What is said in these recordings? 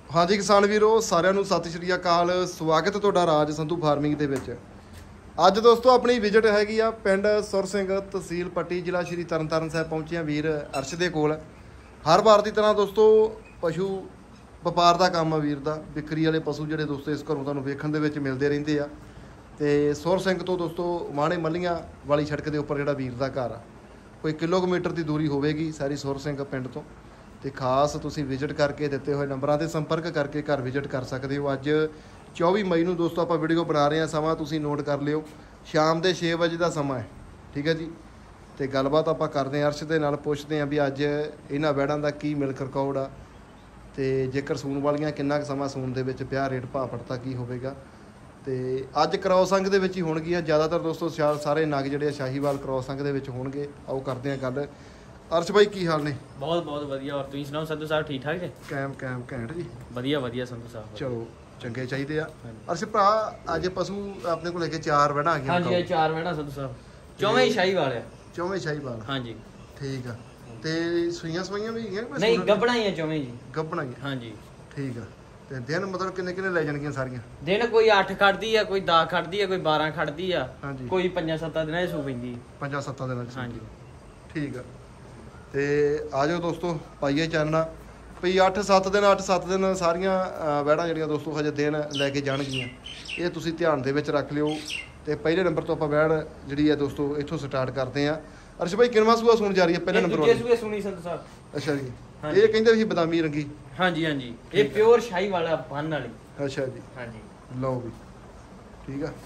ਹਾਂਜੀ ਕਿਸਾਨ ਵੀਰੋ ਸਾਰਿਆਂ ਨੂੰ ਸਤਿ ਸ਼੍ਰੀ ਅਕਾਲ। ਸਵਾਗਤ ਤੁਹਾਡਾ ਰਾਜ ਸੰਧੂ ਫਾਰਮਿੰਗ ਦੇ ਵਿੱਚ। ਅੱਜ ਦੋਸਤੋ ਆਪਣੀ ਵਿਜ਼ਿਟ ਹੈਗੀ ਆ ਪਿੰਡ ਸੁਰ ਸਿੰਘ, ਤਹਿਸੀਲ ਪੱਟੀ, ਜ਼ਿਲ੍ਹਾ ਸ਼੍ਰੀ ਤਰਨਤਾਰਨ ਸਾਹਿਬ ਪਹੁੰਚੇ ਆ ਵੀਰ ਅਰਸ਼ ਦੇ ਕੋਲ। ਹਰ ਵਾਰ ਦੀ ਤਰ੍ਹਾਂ ਦੋਸਤੋ ਪਸ਼ੂ ਵਪਾਰ ਦਾ ਕੰਮ ਆ ਵੀਰ ਦਾ। ਵਿਕਰੀ ਵਾਲੇ ਪਸ਼ੂ ਜਿਹੜੇ ਦੋਸਤੋ ਇਸ ਘਰੋਂ ਤੁਹਾਨੂੰ ਵੇਖਣ ਦੇ ਵਿੱਚ ਮਿਲਦੇ ਰਹਿੰਦੇ ਆ। ਤੇ ਸੁਰ ਸਿੰਘ ਤੋਂ ਦੋਸਤੋ ਮਾਣੇ ਮੱਲੀਆਂ ਵਾਲੀ ਸੜਕ ਦੇ ਉੱਪਰ ਜਿਹੜਾ ਵੀਰ ਦਾ ਘਰ ਆ, ਕੋਈ ਕਿਲੋਮੀਟਰ ਦੀ ਦੂਰੀ ਹੋਵੇਗੀ ਸਾਰੀ ਸੁਰ ਸਿੰਘ ਪਿੰਡ ਤੋਂ। ਤੇ ਖਾਸ ਤੁਸੀਂ ਵਿਜ਼ਿਟ ਕਰਕੇ ਦਿੱਤੇ ਹੋਏ ਨੰਬਰਾਂ 'ਤੇ ਸੰਪਰਕ ਕਰਕੇ ਘਰ ਵਿਜ਼ਿਟ ਕਰ ਸਕਦੇ ਹੋ। ਅੱਜ 24 ਮਈ ਨੂੰ ਦੋਸਤੋ ਆਪਾਂ ਵੀਡੀਓ ਬਣਾ ਰਹੇ ਹਾਂ। ਸਮਾਂ ਤੁਸੀਂ ਨੋਟ ਕਰ ਲਿਓ, ਸ਼ਾਮ ਦੇ 6 ਵਜੇ ਦਾ ਸਮਾਂ ਹੈ, ਠੀਕ ਹੈ ਜੀ। ਤੇ ਗੱਲਬਾਤ ਆਪਾਂ ਕਰਦੇ ਹਾਂ ਅਰਸ਼ ਦੇ ਨਾਲ, ਪੁੱਛਦੇ ਹਾਂ ਵੀ ਅੱਜ ਇਹਨਾਂ ਵੈੜਾਂ ਦਾ ਕੀ ਮਿਲਕ ਰਿਕਾਰਡ ਆ, ਤੇ ਜੇਕਰ ਸੂਣ ਵਾਲੀਆਂ ਕਿੰਨਾ ਕੁ ਸਮਾਂ ਸੂਣ ਦੇ ਵਿੱਚ ਪਿਆ, ਰੇਟ ਭਾਅ ਪੜਤਾ ਕੀ ਹੋਵੇਗਾ। ਤੇ ਅੱਜ ਕ੍ਰੋਸ ਅੰਗ ਦੇ ਵਿੱਚ ਹੀ ਹੋਣਗੀਆਂ ਜ਼ਿਆਦਾਤਰ ਦੋਸਤੋ, ਸਾਰੇ ਨਗ ਜਿਹੜੇ ਆ ਸ਼ਾਹੀਵਾਲ ਕ੍ਰੋਸ ਅੰਗ ਦੇ ਵਿੱਚ ਹੋਣਗੇ। ਆਓ ਕਰਦੇ ਹਾਂ ਗੱਲ। ਅਰਸ਼ ਭਾਈ ਕੀ ਹਾਲ ਨੇ? ਬਹੁਤ ਬਹੁਤ ਵਧੀਆ। ਔਰ ਤੁਸੀਂ ਸੁਣਾਓ ਸੰਧੂ ਸਾਹਿਬ, ਠੀਕ ਠਾਕ ਜੀ? ਕੈਮ ਘੈਂਟ ਜੀ। ਵਧੀਆ ਵਧੀਆ ਸੰਧੂ ਸਾਹਿਬ, ਚਲੋ ਚੰਗੇ ਚਾਹੀਦੇ ਆ। ਅਰਸ਼ ਭਰਾ ਅੱਜ ਪਸ਼ੂ ਆਪਣੇ ਕੋਲ ਲੈ ਕੇ 4 ਵੜਾ ਆ ਗਈਆਂ। ਹਾਂਜੀ ਇਹ 4 ਵੜਾ ਸੰਧੂ ਸਾਹਿਬ, ਚੌਵੇਂ ਹੀ ਸ਼ਾਹੀਵਾਲ ਆ। ਚੌਵੇਂ ਸ਼ਾਹੀਵਾਲ, ਹਾਂਜੀ ਠੀਕ ਆ। ਤੇ ਸੂਈਆਂ ਵੀ ਹੈਗੀਆਂ? ਨਹੀਂ ਗੱਬਣਾ ਹੀ ਆ ਚੌਵੇਂ ਜੀ। ਗੱਬਣਾ ਹੀ? ਹਾਂਜੀ ਠੀਕ ਆ। ਤੇ ਦਿਨ ਮਤਲਬ ਕਿੰਨੇ ਲੈ ਜਾਣਗੀਆਂ ਸਾਰੀਆਂ? ਦਿਨ ਕੋਈ 8 ਖੜਦੀ ਆ, ਕੋਈ 10 ਖੜਦੀ ਆ, ਕੋਈ 12 ਖੜਦੀ ਆ, ਹਾਂਜੀ। ਕੋਈ 5-7 ਦਿਨਾਂ 'ਚ ਸੂ ਪੈਂਦੀ। 5-7 ਦਿਨਾਂ 'ਚ? ਹਾਂਜੀ ਠੀਕ ਆ। ਤੇ ਆ ਜਾਓ ਦੋਸਤੋ ਪਾਈਏ ਚਾਨਣਾ ਵੀ 8-7 ਦਿਨ ਸਾਰੀਆਂ ਵੈੜਾਂ ਜਿਹੜੀਆਂ ਦੋਸਤੋ ਹਜੇ ਦਿਨ ਲੈ ਕੇ ਜਾਣਗੀਆਂ। ਇਹ ਤੁਸੀਂ ਧਿਆਨ ਦੇ ਵਿੱਚ ਰੱਖ ਲਿਓ। ਤੇ ਪਹਿਲੇ ਨੰਬਰ ਤੋਂ ਆਪਾਂ ਵੈੜ ਜਿਹੜੀ ਆ ਦੋਸਤੋ ਇੱਥੋਂ ਸਟਾਰਟ ਕਰਦੇ ਆ। ਅਰਸ਼ ਭਾਈ ਕਿੰਨਵਾਂ ਸੂਆ ਸੁਣ ਜਾ ਰਹੀ ਹੈ? ਪਹਿਲੇ ਨੰਬਰ ਵਾਲੀ ਸੂਏ ਸੁਣੀ ਸੰਧੂ ਸਾਹਿਬ। ਅੱਛਾ ਜੀ। ਇਹ ਕਹਿੰਦੇ ਸੀ ਬਦਾਮੀ ਰੰਗੀ? ਹਾਂਜੀ ਹਾਂਜੀ ਇਹ ਪਿਓਰ ਸ਼ਾਹੀਵਾਲ ਆ, ਬੰਨ ਵਾਲੀ। ਅੱਛਾ ਜੀ। ਹਾਂਜੀ ਲਓ ਵੀ ਠੀਕ ਆ।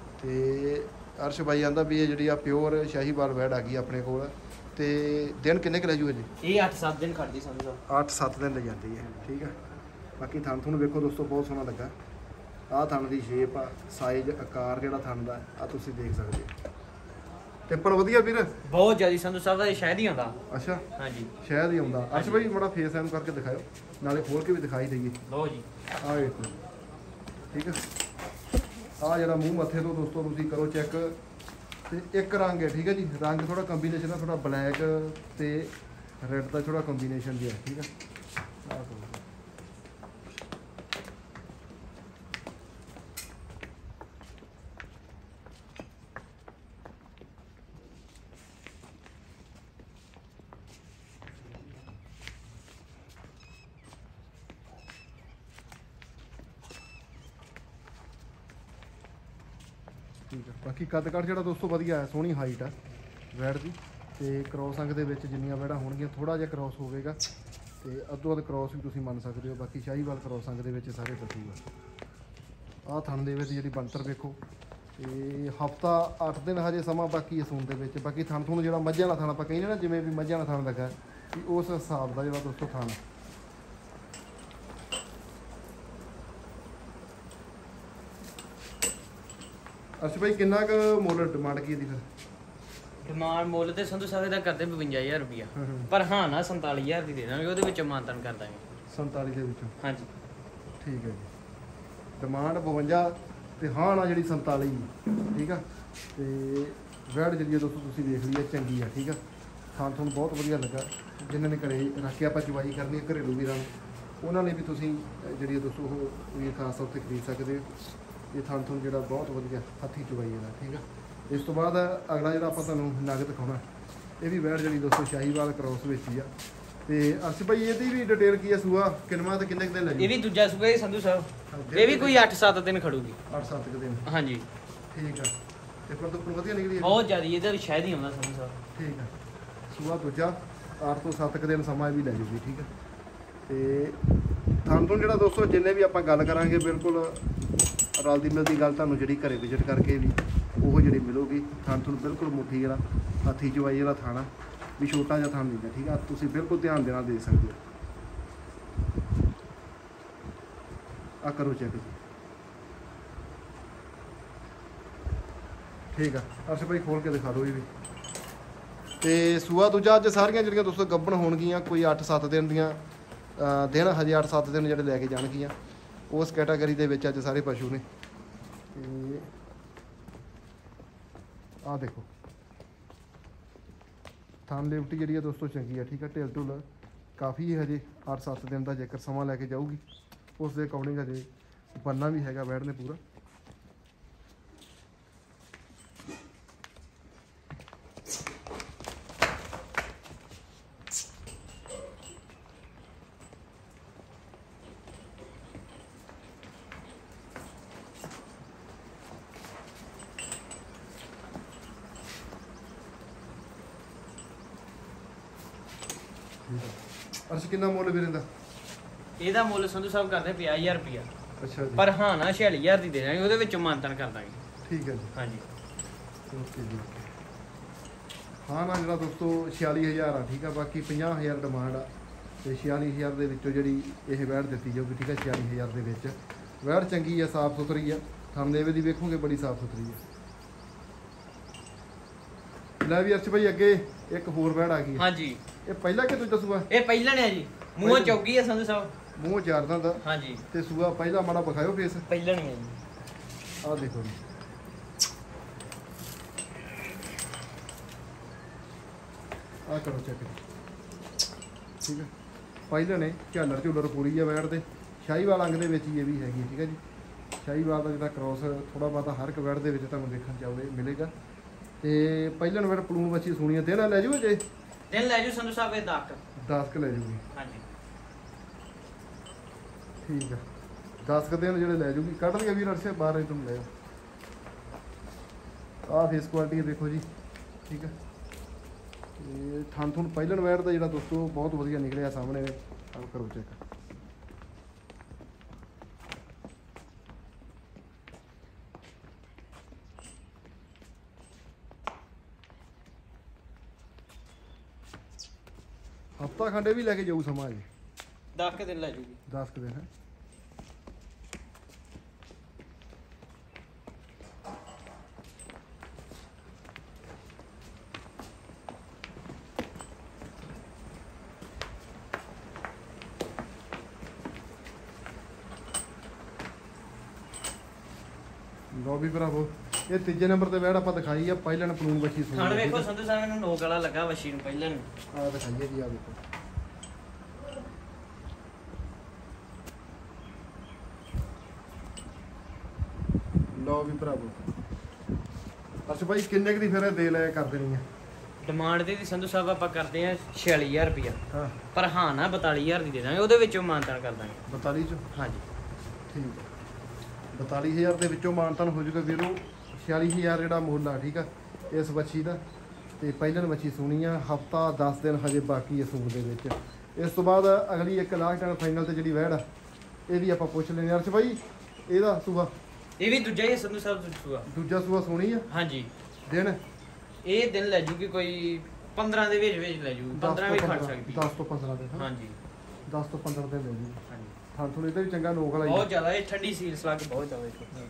ਤੇ ਅਰਸ਼ ਭਾਈ ਆਂਦਾ ਵੀ ਇਹ ਜਿਹੜੀ ਆ ਪਿਓਰ ਸ਼ਾਹੀਵਾਲ ਵੈੜ ਆ ਗਈ ਆਪਣੇ ਕੋਲ। ਤੇ ਦਿਨ ਕਿੰਨੇ ਕੁ ਲੈ ਜੂ ਜੀ? ਇਹ 8-7 ਦਿਨ ਖੜਦੀ ਸੰਧੂ ਸਾਹਿਬ। 8-7 ਦਿਨ ਲੈ ਜਾਂਦੀ ਹੈ, ਠੀਕ ਆ। ਬਾਕੀ ਥਣ ਤੁਹਾਨੂੰ ਵੇਖੋ ਦੋਸਤੋ, ਬਹੁਤ ਸੋਹਣਾ ਲੱਗਾ। ਆਹ ਥਣ ਦੀ ਸ਼ੇਪ ਆ, ਸਾਈਜ਼, ਆਕਾਰ ਜਿਹੜਾ ਥਣ ਦਾ ਆ ਤੁਸੀਂ ਦੇਖ ਸਕਦੇ ਹੋ। ਟਿੱਪਣ ਵਧੀਆ ਵੀਰ? ਬਹੁਤ ਜ਼ਿਆਦਾ ਸੰਧੂ ਸਾਹਿਬ ਦਾ। ਇਹ ਸ਼ਾਇਦ ਹੀ ਆਉਂਦਾ। ਅੱਛਾ ਹਾਂਜੀ ਸ਼ਾਇਦ ਹੀ ਆਉਂਦਾ। ਅੱਛਾ ਭਾਈ ਮਾੜਾ ਫੇਸ ਐਨ ਕਰਕੇ ਦਿਖਾਓ, ਨਾਲੇ ਖੋਲ ਕੇ ਵੀ ਦਿਖਾਈ ਦੇਈਏ। ਲਓ ਜੀ ਆਹ ਵੇਖੋ, ਠੀਕ ਆ। ਆਹ ਜਿਹੜਾ ਮੂੰਹ ਮੱਥੇ ਤੋਂ ਦੋਸਤੋ ਤੁਸੀਂ ਕਰੋ ਚੈੱਕ। ਤੇ ਇੱਕ ਰੰਗ ਹੈ, ਠੀਕ ਹੈ ਜੀ। ਰੰਗ ਥੋੜਾ ਕੰਬੀਨੇਸ਼ਨ ਆ, ਥੋੜਾ ਬਲੈਕ ਤੇ ਰੈੱਡ ਦਾ ਥੋੜਾ ਕੰਬੀਨੇਸ਼ਨ ਜਿਹਾ, ਠੀਕ ਆ। ਆਹ ਠੀਕ ਆ। ਬਾਕੀ ਕੱਦ ਕੱਟ ਜਿਹੜਾ ਦੋਸਤੋ ਵਧੀਆ ਹੈ, ਸੋਹਣੀ ਹਾਈਟ ਆ ਵੈੜ ਦੀ। ਤੇ ਕ੍ਰੋਸ ਅੰਗ ਦੇ ਵਿੱਚ ਜਿੰਨੀਆਂ ਵੈੜਾਂ ਹੋਣਗੀਆਂ ਥੋੜਾ ਜਿਹਾ ਕ੍ਰੋਸ ਹੋਵੇਗਾ, ਤੇ ਅੱਧੋ ਅੱਧ ਕ੍ਰੋਸ ਵੀ ਤੁਸੀਂ ਮੰਨ ਸਕਦੇ ਹੋ। ਬਾਕੀ ਸ਼ਾਹੀਵਾਲ ਕ੍ਰੋਸ ਅੰਗ ਦੇ ਵਿੱਚ ਸਾਰੇ ਪਸ਼ੂ ਆ। ਆਹ ਥਣ ਦੇ ਵਿੱਚ ਜਿਹੜੀ ਬਣਤਰ ਵੇਖੋ। ਤੇ ਹਫਤਾ 8 ਦਿਨ ਹਜੇ ਸਮਾਂ ਬਾਕੀ ਸੂਣ ਦੇ ਵਿੱਚ। ਬਾਕੀ ਥਣ ਤੁਹਾਨੂੰ ਜਿਹੜਾ ਮੱਝਾਂ ਵਾਲਾ ਥਣ ਆਪਾਂ ਕਹਿੰਦੇ ਨਾ, ਜਿਵੇਂ ਵੀ ਮੱਝਾਂ ਵਾਲਾ ਥਣ ਲੱਗਾ ਵੀ ਉਸ ਹਿਸਾਬ ਦਾ ਜਿਹੜਾ ਦੋਸਤੋ ਥਣ। ਅੱਛਾ ਭਾਈ ਕਿੰਨਾ ਕੁ ਮੁੱਲ ਡਿਮਾਂਡ ਕੀ ਇਹਦੀ ਫਿਰ? ਡਿਮਾਂਡ ਮੁੱਲ ਤੇ ਸੰਧੂ ਸਾਹਿਬ ਦਾ ਕਰਦੇ 52000 ਰੁਪਇਆ, ਪਰ ਹਾਂ ਨਾ 47000 ਦੀ ਦੇ ਦਾਂਗੇ, ਉਹਦੇ ਵਿੱਚੋਂ ਮਾਨਤਾਨ ਕਰ ਦਾਂਗੇ। 47 ਦੇ ਵਿੱਚੋਂ? ਹਾਂਜੀ ਠੀਕ ਹੈ ਜੀ। ਡਿਮਾਂਡ 52 ਤੇ ਹਾਂ ਨਾ ਜਿਹੜੀ 47, ਠੀਕ ਆ। ਤੇ ਵੈੜ ਜਿਹੜੀ ਦੋਸਤੋ ਤੁਸੀਂ ਦੇਖ ਲਈ ਹੈ, ਚੰਗੀ ਆ, ਠੀਕ ਆ। ਥਾਂ ਤੁਹਾਨੂੰ ਬਹੁਤ ਵਧੀਆ ਲੱਗਾ। ਜਿਨ੍ਹਾਂ ਨੇ ਘਰੇ ਰੱਖ ਕੇ ਆਪਾਂ ਚਵਾਈ ਕਰਨੀ ਹੈ ਘਰੇਲੂ ਵੀਰਾਂ ਨੂੰ, ਉਹਨਾਂ ਲਈ ਵੀ ਤੁਸੀਂ ਜਿਹੜੀ ਦੋਸਤੋ ਉਹ ਵੀ ਖਾਸ ਤੌਰ 'ਤੇ ਖਰੀਦ ਸਕਦੇ ਹੋ। ਇਹ ਥਣ ਤੁਹਾਨੂੰ ਜਿਹੜਾ ਬਹੁਤ ਵਧੀਆ ਹੱਥੀਂ ਚਵਾਈ ਇਹਦਾ, ਠੀਕ ਆ। ਇਸ ਤੋਂ ਬਾਅਦ ਅਗਲਾ ਜਿਹੜਾ ਆਪਾਂ ਤੁਹਾਨੂੰ ਨਗ ਦਿਖਾਉਣਾ, ਇਹ ਵੀ ਵੈੜ ਜਿਹੜੀ ਦੋਸਤੋ ਸ਼ਾਹੀਵਾਲ ਕ੍ਰੋਸ ਵਿੱਚ ਹੀ ਆ। ਤੇ ਅਰਸ਼ ਭਾਈ ਇਹਦੀ ਵੀ ਡਿਟੇਲ ਕੀ ਆ? ਸੂਆ ਕਿੰਨਵਾਂ ਤੇ ਕਿੰਨੇ ਕੁ ਦਿਨ ਲੱਗੇ? ਇਹ ਵੀ ਦੂਜਾ ਸੂਆ ਹੀ ਸੰਧੂ ਸਾਹਿਬ। ਇਹ ਵੀ ਕੋਈ 8-7 ਦਿਨ ਖੜੂਗੀ। 8-7 ਕੁ ਦਿਨ? ਹਾਂਜੀ ਠੀਕ ਆ। ਤੇ ਪਰ ਵਧੀਆ ਨਿਕਲੀ? ਬਹੁਤ ਜ਼ਿਆਦਾ। ਇਹਦਾ ਵੀ ਸ਼ਾਇਦ ਹੀ ਆਉਂਦਾ ਸੰਧੂ ਸਾਹਿਬ। ਠੀਕ ਆ। ਸੂਆ ਦੂਜਾ 8 ਤੋਂ 7 ਕੁ ਦਿਨ ਸਮਾਂ ਵੀ ਲੈ ਜੂਗੀ, ਠੀਕ ਆ। ਤੇ ਤੁਹਾਨੂੰ ਜਿਹੜਾ ਦੋਸਤੋ ਜਿੰਨੇ ਵੀ ਆਪਾਂ ਗੱਲ ਕਰਾਂਗੇ ਬਿਲਕੁਲ ਰਲਦੀ ਮਿਲਦੀ ਗੱਲ ਤੁਹਾਨੂੰ ਜਿਹੜੀ ਘਰੇ ਵਿਜ਼ਿਟ ਕਰਕੇ ਵੀ ਉਹ ਜਿਹੜੀ ਮਿਲੂਗੀ। ਥਣ ਤੁਹਾਨੂੰ ਬਿਲਕੁਲ ਮੁੱਠੀ ਜਿਹੜਾ ਹੱਥੀ ਚਵਾਈ ਜਿਹੜਾ ਥਾਣਾ ਵੀ ਛੋਟਾ ਜਿਹਾ ਥਣ ਨਹੀਂ, ਠੀਕ ਆ। ਤੁਸੀਂ ਬਿਲਕੁਲ ਧਿਆਨ ਦੇ ਨਾਲ ਦੇ ਸਕਦੇ ਹੋ। ਆ ਕਰੋ ਚੈੱਕ ਜੀ, ਠੀਕ ਆ। ਅਰਸ਼ ਭਾਈ ਖੋਲ ਕੇ ਦਿਖਾ ਦਿਓ ਇਹ ਵੀ। ਤੇ ਸੂਆ ਦੂਜਾ ਅੱਜ ਸਾਰੀਆਂ ਜਿਹੜੀਆਂ ਦੋਸਤੋ ਗੱਭਣ ਹੋਣਗੀਆਂ, ਕੋਈ 8-7 ਦਿਨ ਦੀਆਂ ਦਿਨ ਹਜੇ 8-7 ਦਿਨ ਜਿਹੜੇ ਲੈ ਕੇ ਜਾਣਗੀਆਂ, ਉਸ ਕੈਟਾਗਰੀ ਦੇ ਵਿੱਚ ਅੱਜ ਸਾਰੇ ਪਸ਼ੂ ਨੇ। ਤੇ ਆਹ ਦੇਖੋ ਥਣ ਲਿਫਟੀ ਜਿਹੜੀ ਆ ਦੋਸਤੋ ਚੰਗੀ ਆ, ਠੀਕ ਆ। ਢਿੱਲ ਢੁੱਲ ਕਾਫੀ ਹਜੇ 8-7 ਦਿਨ ਦਾ ਜੇਕਰ ਸਮਾਂ ਲੈ ਕੇ ਜਾਊਗੀ ਉਸ ਦੇ ਅਕੋਰਡਿੰਗ ਹਜੇ ਬੰਨਾ ਵੀ ਹੈਗਾ ਵੈੜ ਨੇ ਪੂਰਾ। ਅਰਸ਼ ਕਿੰਨਾ ਮੁੱਲ ਵੀਰੇ ਦਾ? ਇਹਦਾ ਮੁੱਲ ਸੰਧੂ ਸਾਹਿਬ ਕਰਦੇ 50000 ਰੁਪਿਆ। ਅੱਛਾ ਜੀ। ਪਰ ਹਾਂ ਨਾ 46000 ਦੀ ਦੇ ਦਾਂਗੇ, ਉਹਦੇ ਵਿੱਚੋਂ ਮਾਨਤਨ ਕਰ ਦਾਂਗੇ। ਠੀਕ ਹੈ ਜੀ। ਹਾਂਜੀ ਓਕੇ ਜੀ। ਹਾਂ ਨਾ ਜਿਹੜਾ ਦੋਸਤੋ 46000 ਆ, ਠੀਕ ਆ। ਬਾਕੀ 50000 ਡਿਮਾਂਡ ਆ ਤੇ 46000 ਦੇ ਵਿੱਚੋਂ ਜਿਹੜੀ ਇਹ ਵੈੜ ਦਿੱਤੀ ਜਾਊਗੀ, ਠੀਕ ਆ। 46000 ਦੇ ਵਿੱਚ ਵੈੜ ਚੰਗੀ ਆ, ਸਾਫ ਸੁਥਰੀ ਆ। ਥਣਦੇਵੇ ਦੀ ਵੇਖੋਗੇ ਬੜੀ ਸਾਫ ਸੁਥਰੀ ਆ। ਲੈ ਵੀ ਅਰਸ਼ ਭਾਈ ਅੱਗੇ ਇੱਕ ਹੋਰ ਵੈੜ ਆ ਗਈ। ਹਾਂਜੀ ਇਹ ਪਹਿਲਾ ਕਿ ਦੂਜਾ ਸੂਆ? ਇਹ ਪਹਿਲਾਂ ਨੇ ਜੀ, ਮੂੰਹੋਂ ਚੌਗੀ ਆ ਸੰਧੂ ਸਾਹਿਬ। ਮੂੰਹ ਚਾਰਦਾ ਦਾ। ਹਾਂਜੀ ਤੇ ਸੂਆ ਪਹਿਲਾ ਮਾੜਾ ਵਿਖਾਇਓ ਫੇਸ। ਪਹਿਲਾਂ ਨੇ ਜੀ। ਆਹ ਦੇਖੋ ਜੀ, ਆਹ ਕਰੋ ਚੈੱਕ, ਠੀਕ ਹੈ। ਪਹਿਲਾਂ ਨੇ ਝਾਲਰ ਝੂਲਰ ਪੂਰੀ ਆ ਵੈੜ ਦੇ। ਸ਼ਾਹੀਵਾਲ ਅੰਗ ਦੇ ਵਿੱਚ ਹੀ ਇਹ ਵੀ ਹੈਗੀ, ਠੀਕ ਹੈ ਜੀ। ਸ਼ਾਹੀਵਾਲ ਦਾ ਜਿਹੜਾ ਕ੍ਰੋਸ ਥੋੜਾ ਬਹੁਤਾ ਹਰ ਇੱਕ ਵੈੜ ਦੇ ਵਿੱਚ ਤੁਹਾਨੂੰ ਦੇਖਣ ਚਾਹੋਗੇ ਮਿਲੇਗਾ। ਤੇ ਪਹਿਲਾਂ ਵੈੜ ਪਲੂਣ ਬੱਚੀ ਸੋਹਣੀ ਆ। ਦਿਨ ਲੈ ਜੂ ਜੇ ਦਿਨ ਲੈ ਜੂ ਸੰਧੂ ਸਾਹਿਬ ਇਹ 10 ਕ ਲੈ ਜੂਗੀ। ਹਾਂਜੀ ਠੀਕ ਆ, 10 ਕ ਦਿਨ ਜਿਹੜੇ ਲੈ ਜੂਗੀ। ਕੱਢ ਲਿਆ ਵੀਰ ਅਰਸ਼ ਬਾਹਰ ਤੁਹਾਨੂੰ ਲੈ ਆਹ ਫੇਸ ਕੁਆਲਿਟੀ ਦੇਖੋ ਜੀ, ਠੀਕ ਆ। ਤੇ ਥਣ ਥੁਣ ਪਹਿਲਣ ਵੈੜ ਦਾ ਜਿਹੜਾ ਦੋਸਤੋ ਬਹੁਤ ਵਧੀਆ ਨਿਕਲਿਆ ਸਾਹਮਣੇ। ਆਹ ਕਰੋ ਚੈੱਕ। ਹਫਤਾ ਖੰਡੇ ਵੀ ਲੈ ਕੇ ਜਾਊ ਸਮਾਂ ਜੀ। 10 ਦਿਨ ਲੈ ਜੂਗੀ। 10 ਕੁ ਦਿਨ ਹੈ। ਲੋ ਵੀ ਭਰਾਵੋ, ਇਹ ਤੀਜੇ ਨੰਬਰ ਤੇ ਵੈੜ ਆਪਾਂ ਦਿਖਾਈ ਆ। ਪਹਿਲਾਂ ਪਲੂਨ ਬੱਚੀ ਸੋਹਣੀ। ਹੁਣ ਵੇਖੋ ਸੰਧੂ ਸਾਹਿਬ ਨੂੰ ਨੋਕ ਵਾਲਾ ਲੱਗਾ ਵਸ਼ੀ ਨੂੰ ਪਹਿਲਾਂ ਨੂੰ। ਆਹ ਦਿਖਾਈਏ ਜੀ, ਆਹ ਦੇਖੋ। ਲਓ ਵੀ ਭਰਾਵੋ, ਅਰਸ਼ ਭਾਈ ਕਿੰਨੇ ਕੁ ਦੀ ਫਿਰ ਦੇ ਲੈ ਕਰ ਦੇਣੀ ਆ? ਡਿਮਾਂਡ ਦੀ ਸੰਧੂ ਸਾਹਿਬ ਆਪਾਂ ਕਰਦੇ ਆ 46000 ਰੁਪਿਆ। ਹਾਂ ਪਰ ਹਾਂ ਨਾ 42000 ਦੀ ਦੇ ਦਾਂਗੇ, ਉਹਦੇ ਵਿੱਚੋਂ ਮਾਨਤਨ ਕਰ ਦਾਂਗੇ। 42 ਚੋਂ? ਹਾਂਜੀ ਠੀਕ ਹੈ। 42000 ਦੇ ਵਿੱਚੋਂ ਮਾਨਤਨ ਹੋ ਜਾਊਗਾ ਵੀਰੋ। 46000 ਜਿਹੜਾ ਮੁੱਲ ਆ, ਠੀਕ ਆ, ਇਸ ਬੱਚੀ ਦਾ। ਤੇ ਪਹਿਲਾਂ ਬੱਚੀ ਸੋਹਣੀ ਆ। ਹਫਤਾ 10 ਦਿਨ ਹਜੇ ਬਾਕੀ ਇਸ ਸੂਟ ਦੇ ਵਿੱਚ। ਇਸ ਤੋਂ ਬਾਅਦ ਅਗਲੀ ਇੱਕ ਲਾਸਟ ਐਂਡ ਫਾਈਨਲ ਤੇ ਜਿਹੜੀ ਵੈੜ ਆ, ਇਹ ਵੀ ਆਪਾਂ ਪੁੱਛ ਲੈਂਦੇ ਹਾਂ। ਅਰਸ਼ ਭਾਈ ਇਹਦਾ ਸੂਆ? ਇਹ ਵੀ ਦੂਜਾ ਹੀ ਹੈ ਸੰਧੂ ਸਾਹਿਬ ਸੂਆ। ਦੂਜਾ ਸੂਆ ਸੋਹਣੀ ਆ। ਹਾਂਜੀ ਦਿਨ ਇਹ ਦਿਨ ਲੈ ਜੂਗੀ ਕੋਈ 15 ਦੇ ਵਿੱਚ ਵਿੱਚ ਲੈ ਜੂ। 15 ਵੀ ਖੜ ਸਕਦੀ। 10 ਤੋਂ 15 ਦਿਨ। ਹਾਂਜੀ 10 ਤੋਂ 15 ਦਿਨ ਲੈ ਜੂ। ਹਾਂਜੀ ਥਾਂ ਥੋੜੀ ਇਹਦਾ ਵੀ ਚੰਗਾ ਨੋਕ ਵਾਲਾ ਹੀ ਬਹੁਤ ਜ਼ਿਆਦਾ ਇਹ ਠੰਡੀ ਸੀਲ ਸਲੱਗ ਬਹੁਤ ਜ਼ਿਆਦਾ ਇਹ।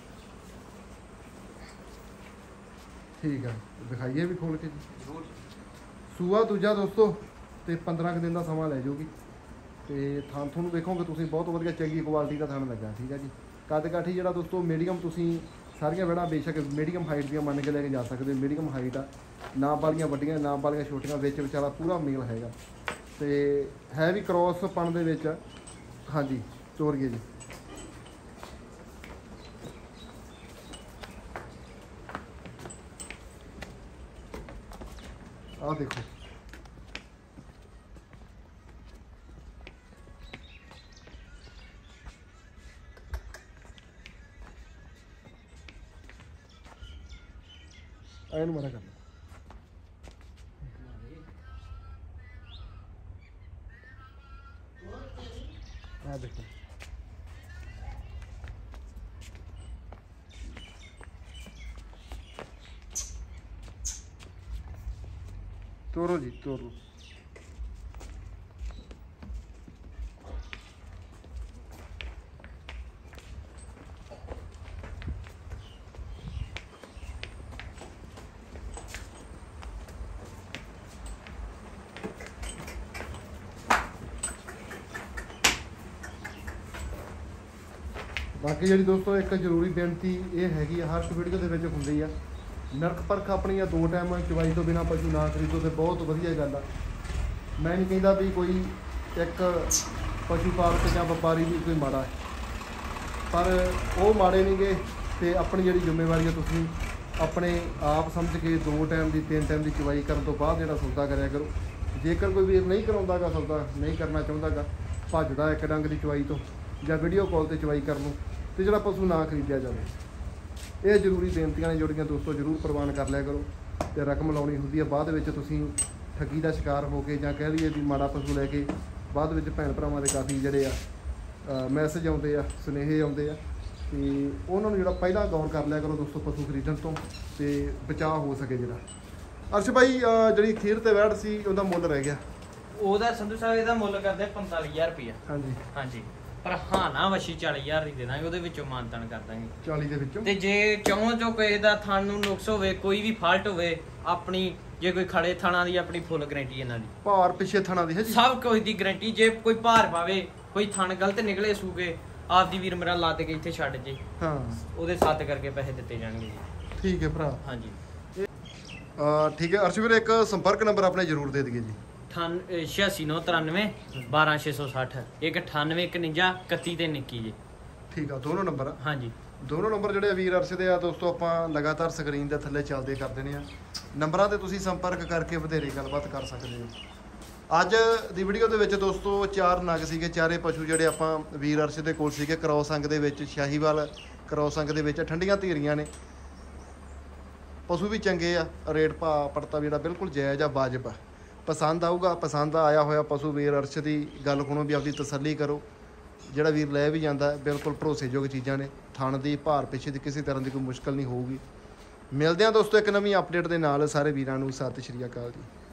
ਠੀਕ ਆ, ਦਿਖਾਈਏ ਵੀ ਖੋਲ ਕੇ ਜੀ। ਜ਼ਰੂਰ। ਸੂਆ ਦੂਜਾ ਦੋਸਤੋ, ਤੇ 15 ਕੁ ਦਿਨ ਦਾ ਸਮਾਂ ਲੈ ਜਾਊਗੀ। ਤੇ ਥਾਂ ਤੁਹਾਨੂੰ ਦੇਖੋਗੇ ਤੁਸੀਂ ਬਹੁਤ ਵਧੀਆ ਚੰਗੀ ਕੁਆਲਿਟੀ ਦਾ ਥਣ ਲੱਗਾ, ਠੀਕ ਹੈ ਜੀ। ਕੱਦ ਕਾਠੀ ਜਿਹੜਾ ਦੋਸਤੋ ਮੀਡੀਅਮ, ਤੁਸੀਂ ਸਾਰੀਆਂ ਵੈੜਾਂ ਬੇਸ਼ੱਕ ਮੀਡੀਅਮ ਹਾਈਟ ਦੀਆਂ ਮੰਨ ਕੇ ਲੈ ਕੇ ਜਾ ਸਕਦੇ ਹੋ। ਮੀਡੀਅਮ ਹਾਈਟ ਆ, ਨਾ ਵਾਲੀਆਂ ਵੱਡੀਆਂ ਨਾ ਵਾਲੀਆਂ ਛੋਟੀਆਂ, ਵਿੱਚ ਵਿਚਾਰਾ ਪੂਰਾ ਮੇਲ ਹੈਗਾ। ਤੇ ਹੈ ਵੀ ਕ੍ਰੋਸ ਪਣ ਦੇ ਵਿੱਚ। ਹਾਂਜੀ ਤੋਰੀਏ ਜੀ। ਆਹ ਦੇਖੋ, ਇਹਨੂੰ ਮਾਰਾ ਕਰ ਲਓ। ਆਹ ਦੇਖੋ, ਤੋਰੋ ਜੀ ਤੋਰੋ। ਬਾਕੀ ਜਿਹੜੀ ਦੋਸਤੋ ਇੱਕ ਜ਼ਰੂਰੀ ਬੇਨਤੀ ਇਹ ਹੈਗੀ ਆ, ਹਰ ਇੱਕ ਵੀਡੀਓ ਦੇ ਵਿੱਚ ਹੁੰਦੀ ਆ, ਨਰਕ ਪਰਖ ਆਪਣੀ ਆ। 2 ਟਾਈਮ ਚਵਾਈ ਤੋਂ ਬਿਨਾਂ ਪਸ਼ੂ ਨਾ ਖਰੀਦੋ ਤੇ ਬਹੁਤ ਵਧੀਆ ਗੱਲ ਆ। ਮੈਂ ਨਹੀਂ ਕਹਿੰਦਾ ਵੀ ਕੋਈ ਇੱਕ ਪਸ਼ੂ ਪਾਲਕ ਜਾਂ ਵਪਾਰੀ ਵੀ ਕੋਈ ਮਾੜਾ ਹੈ, ਪਰ ਉਹ ਮਾੜੇ ਨਹੀਂਗੇ। ਤੇ ਆਪਣੀ ਜਿਹੜੀ ਜ਼ਿੰਮੇਵਾਰੀ ਹੈ ਤੁਸੀਂ ਆਪਣੇ ਆਪ ਸਮਝ ਕੇ 2 ਟਾਈਮ ਦੀ 3 ਟਾਈਮ ਦੀ ਚਵਾਈ ਕਰਨ ਤੋਂ ਬਾਅਦ ਜਿਹੜਾ ਸੌਦਾ ਕਰਿਆ ਕਰੋ। ਜੇਕਰ ਕੋਈ ਵੀਰ ਨਹੀਂ ਕਰਾਉਂਦਾਗਾ ਸੌਦਾ, ਨਹੀਂ ਕਰਨਾ ਚਾਹੁੰਦਾਗਾ, ਭੱਜਦਾ ਇੱਕ ਡੰਗ ਦੀ ਚਵਾਈ ਤੋਂ ਜਾਂ ਵੀਡੀਓ ਕਾਲ ਤੇ ਚਵਾਈ ਕਰਨ ਨੂੰ, ਤੇ ਜਿਹੜਾ ਪਸ਼ੂ ਨਾ ਖਰੀਦਿਆ ਜਾਵੇ। ਇਹ ਜ਼ਰੂਰੀ ਬੇਨਤੀਆਂ ਨੇ ਜਿਹੜੀਆਂ ਦੋਸਤੋ ਜ਼ਰੂਰ ਪ੍ਰਵਾਨ ਕਰ ਲਿਆ ਕਰੋ। ਤੇ ਰਕਮ ਲਾਉਣੀ ਹੁੰਦੀ ਹੈ, ਬਾਅਦ ਵਿੱਚ ਤੁਸੀਂ ਠੱਗੀ ਦਾ ਸ਼ਿਕਾਰ ਹੋ ਕੇ ਜਾਂ ਕਹਿ ਲਈਏ ਵੀ ਮਾੜਾ ਪਸ਼ੂ ਲੈ ਕੇ ਬਾਅਦ ਵਿੱਚ ਭੈਣ ਭਰਾਵਾਂ ਦੇ ਕਾਫੀ ਜਿਹੜੇ ਆ ਮੈਸੇਜ ਆਉਂਦੇ ਆ, ਸੁਨੇਹੇ ਆਉਂਦੇ ਆ, ਤੇ ਉਹਨਾਂ ਨੂੰ ਜਿਹੜਾ ਪਹਿਲਾਂ ਗੌਰ ਕਰ ਲਿਆ ਕਰੋ ਦੋਸਤੋ ਪਸ਼ੂ ਖਰੀਦਣ ਤੋਂ, ਤੇ ਬਚਾਅ ਹੋ ਸਕੇ ਜਿਹੜਾ। ਅਰਸ਼ ਭਾਈ ਜਿਹੜੀ ਖੀਰ ਤੇ ਵੈੜ ਸੀ ਉਹਦਾ ਮੁੱਲ ਰਹਿ ਗਿਆ। ਉਹਦਾ ਸੰਧੂ ਸਾਹਿਬ ਇਹਦਾ ਮੁੱਲ ਕਰਦੇ 45000 ਰੁਪਇਆ। ਹਾਂਜੀ ਹਾਂਜੀ, ਪਰ ਹਾਂ ਨਾ ਵਸ਼ੀ 40000 ਦੀ ਦੇ ਦਾਂਗੇ, ਉਹਦੇ ਵਿੱਚੋਂ ਮਾਨਤਨ ਕਰ ਦਾਂਗੇ 40 ਦੇ ਵਿੱਚੋਂ। ਤੇ ਜੇ ਚੌਂ ਚੋਂ ਕਿਸੇ ਦਾ ਥਣ ਨੂੰ ਨੁਕਸ ਹੋਵੇ, ਕੋਈ ਵੀ ਫਾਲਟ ਹੋਵੇ, ਆਪਣੀ ਜੇ ਕੋਈ ਖੜੇ ਥਣਾਂ ਦੀ ਆਪਣੀ ਫੁੱਲ ਗਾਰੰਟੀ ਇਹਨਾਂ ਦੀ। ਭਾਰ ਪਿੱਛੇ ਥਣਾ ਦੀ ਹੈ ਜੀ, ਸਭ ਕੁਝ ਦੀ ਗਾਰੰਟੀ। ਜੇ ਕੋਈ ਭਾਰ ਪਾਵੇ, ਕੋਈ ਥਣ ਗਲਤ ਨਿਕਲੇ ਸੂਗੇ, ਆਪਦੀ ਵੀਰ ਮੇਰਾ ਲੱਦ ਕੇ ਇੱਥੇ ਛੱਡ ਜੇ, ਹਾਂ ਉਹਦੇ ਸੱਤ ਕਰਕੇ ਪੈਸੇ ਦਿੱਤੇ ਜਾਣਗੇ ਜੀ। ਠੀਕ ਹੈ ਭਰਾ। ਹਾਂਜੀ ਠੀਕ ਹੈ ਅਰਸ਼ ਵੀਰ, ਇੱਕ ਸੰਪਰਕ ਨੰਬਰ ਆਪਣੇ ਜ਼ਰੂਰ ਦੇ ਦਈਏ ਜੀ। 8693 12660, ਇੱਕ 9851 31 ਤੇ 21 ਜੀ। ਠੀਕ ਆ, ਦੋਨੋਂ ਨੰਬਰ। ਹਾਂਜੀ ਦੋਨੋਂ ਨੰਬਰ ਜਿਹੜੇ ਵੀਰ ਅਰਸ਼ ਦੇ ਆ ਦੋਸਤੋ ਆਪਾਂ ਲਗਾਤਾਰ ਸਕਰੀਨ ਦੇ ਥੱਲੇ ਚੱਲਦੇ ਕਰ ਦੇਣੇ ਆ। ਨੰਬਰਾਂ ਤੇ ਤੁਸੀਂ ਸੰਪਰਕ ਕਰਕੇ ਵਧੇਰੇ ਗੱਲਬਾਤ ਕਰ ਸਕਦੇ ਹੋ। ਅੱਜ ਦੀ ਵੀਡੀਓ ਦੇ ਵਿੱਚ ਦੋਸਤੋ 4 ਨਗ ਸੀਗੇ, ਚਾਰੇ ਪਸ਼ੂ ਜਿਹੜੇ ਆਪਾਂ ਵੀਰ ਅਰਸ਼ ਦੇ ਕੋਲ ਸੀਗੇ ਕਰੌਸ ਅੰਗ ਦੇ ਵਿੱਚ, ਸ਼ਾਹੀਵਾਲ ਕਰੌਸ ਅੰਗ ਦੇ ਵਿੱਚ। ਠੰਡੀਆਂ ਧੀਰੀਆਂ ਨੇ, ਪਸ਼ੂ ਵੀ ਚੰਗੇ ਆ, ਰੇਟ ਭਾਅ ਪੜਤਾ ਜਿਹੜਾ ਬਿਲਕੁਲ ਜਾਇਜ਼ ਆ, ਵਾਜਬ ਆ। ਪਸੰਦ ਆਊਗਾ, ਪਸੰਦ ਆਇਆ ਹੋਇਆ ਪਸ਼ੂ ਵੀਰ ਅਰਸ਼ ਦੀ ਗੱਲ ਸੁਣੋ, ਵੀ ਆਪਦੀ ਤਸੱਲੀ ਕਰੋ। ਜਿਹੜਾ ਵੀਰ ਲੈ ਵੀ ਜਾਂਦਾ ਬਿਲਕੁਲ ਭਰੋਸੇਯੋਗ ਚੀਜ਼ਾਂ ਨੇ, ਥਣ ਦੀ ਭਾਰ ਪਿੱਛੇ ਦੀ ਕਿਸੇ ਤਰ੍ਹਾਂ ਦੀ ਕੋਈ ਮੁਸ਼ਕਲ ਨਹੀਂ ਹੋਊਗੀ। ਮਿਲਦੇ ਹਾਂ ਦੋਸਤੋ ਇੱਕ ਨਵੀਂ ਅਪਡੇਟ ਦੇ ਨਾਲ। ਸਾਰੇ ਵੀਰਾਂ ਨੂੰ ਸਤਿ ਸ਼੍ਰੀ ਅਕਾਲ ਜੀ।